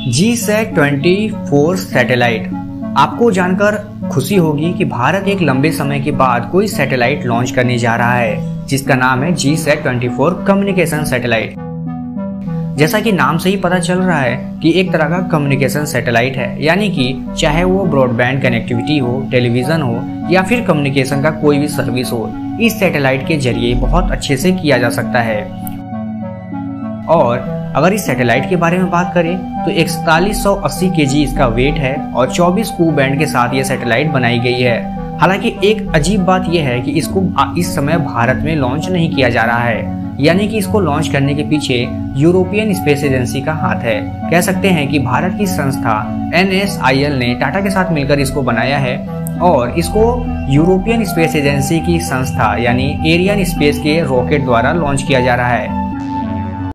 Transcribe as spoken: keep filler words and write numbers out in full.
जी set twenty four satellite. आपको जानकर खुशी होगी कि भारत एक लंबे समय के बाद कोई सैटेलाइट लॉन्च करने जा रहा है जिसका नाम है GSAT twenty four communication satellite. जैसा कि नाम से ही पता चल रहा है कि एक तरह का कम्युनिकेशन सैटेलाइट है, यानी कि चाहे वो ब्रॉडबैंड कनेक्टिविटी हो, टेलीविजन हो या फिर कम्युनिकेशन का कोई भी सर्विस हो, इस सैटेलाइट के जरिए बहुत अच्छे से किया जा सकता है। और अगर इस सैटेलाइट के बारे में बात करें तो इकतालीस सौ अस्सी केजी इसका वेट है और चौबीस कू बैंड के साथ ये सैटेलाइट बनाई गई है। हालांकि एक अजीब बात यह है कि इसको इस समय भारत में लॉन्च नहीं किया जा रहा है, यानी कि इसको लॉन्च करने के पीछे यूरोपियन स्पेस एजेंसी का हाथ है। कह सकते हैं कि भारत की संस्था एन एस आई एल ने टाटा के साथ मिलकर इसको बनाया है और इसको यूरोपियन स्पेस एजेंसी की संस्था यानी एरियन स्पेस के रॉकेट द्वारा लॉन्च किया जा रहा है।